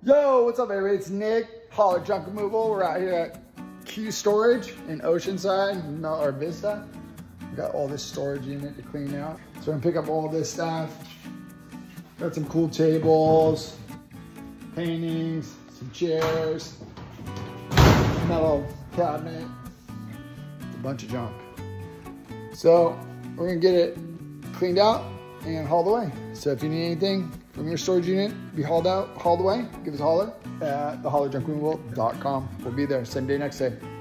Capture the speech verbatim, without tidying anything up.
Yo, what's up everybody? It's Nick, Holler Junk Removal. We're out here at Q Storage in Oceanside, Mel or Vista. We got all this storage unit to clean out. So we're gonna pick up all this stuff. Got some cool tables, paintings, some chairs, metal cabinet, a bunch of junk. So we're gonna get it cleaned out and hauled away. So if you need anything from your storage unit, be hauled out, hauled away, give us a holler at the holler junk removal dot com. We'll be there same day, next day.